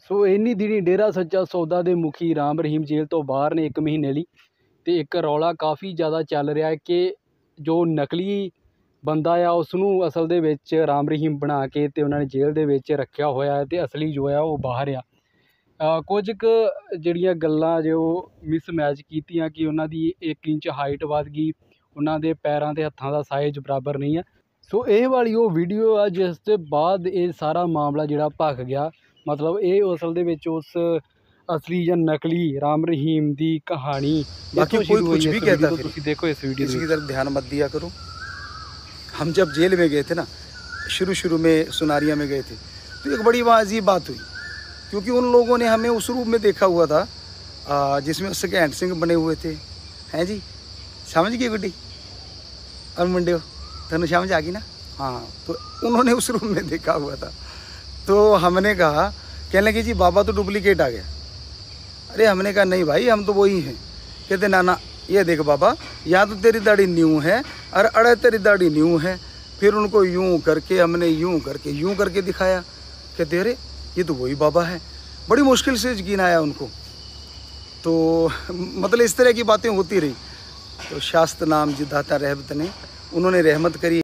ਸੋ ਇੰਨੀ ਦਿਨੀ ਡੇਰਾ ਸੱਚਾ ਸੌਦਾ ਦੇ ਮੁਖੀ ਰਾਮ ਰਹੀਮ ਜੇਲ੍ਹ ਤੋਂ ਬਾਹਰ ਨੇ 1 ਮਹੀਨੇ ਲਈ। ਅਤੇ ਇੱਕ ਰੌਲਾ ਕਾਫੀ ਜ਼ਿਆਦਾ ਚੱਲ ਰਿਹਾ ਹੈ ਕਿ ਜੋ ਨਕਲੀ ਬੰਦਾ ਆ ਉਸ ਨੂੰ ਅਸਲ ਦੇ ਵਿੱਚ ਰਾਮ ਰਹੀਮ ਬਣਾ ਕੇ ਅਤੇ ਉਹਨਾਂ ਨੇ ਜੇਲ੍ਹ ਦੇ ਵਿੱਚ ਰੱਖਿਆ ਹੋਇਆ ਹੈ ਅਤੇ ਅਸਲੀ ਜੋ ਆ ਉਹ ਬਾਹਰ ਆ। ਕੁਝ ਕੁ ਜਿਹੜੀਆਂ ਗੱਲਾਂ ਜੋ ਮਿਸਮੈਚ ਕੀਤੀਆਂ ਕਿ ਉਹਨਾਂ ਦੀ 1 ਇੰਚ ਹਾਈਟ ਵੱਧ ਗਈ, ਉਹਨਾਂ ਦੇ ਪੈਰਾਂ ਅਤੇ ਹੱਥਾਂ ਦਾ ਸਾਈਜ਼ ਬਰਾਬਰ ਨਹੀਂ ਹੈ। ਸੋ ਇਹ ਵਾਲੀ ਉਹ ਵੀਡੀਓ ਆ ਜਿਸ ਤੋਂ ਬਾਅਦ ਇਹ ਸਾਰਾ ਮਾਮਲਾ ਜਿਹੜਾ ਭਖ ਗਿਆ। मतलब ये असल दे विच उस असली या नकली राम रहीम दी कहानी। बाकी कोई कुछ भी कहता है, तो देखो इस वीडियो इसकी तरफ ध्यान मत दिया करो। हम जब जेल में गए थे ना, शुरू में सुनारिया में गए थे, तो एक बड़ी अजीब बात हुई, क्योंकि उन लोगों ने हमें उस रूप में देखा हुआ था जिसमें सेकंड सिंह बने हुए थे। हैं जी, समझ गए गुड्डी और मुंडे तेन समझ आ गई ना? हाँ, तो उन्होंने उस रूप में देखा हुआ था। तो हमने कहा, कहने लगे जी बाबा तो डुप्लीकेट आ गया। अरे हमने कहा नहीं भाई, हम तो वही हैं। कहते ना ना, ये देख बाबा, या तो तेरी दाढ़ी न्यू है और अरे तेरी दाढ़ी न्यू है। फिर उनको यूं करके हमने यूं करके दिखाया। कहते अरे ये तो वही बाबा है। बड़ी मुश्किल से यकीन आया उनको। तो मतलब इस तरह की बातें होती रही। तो शास्त नाम जी दाता रहमत ने, उन्होंने रहमत करी।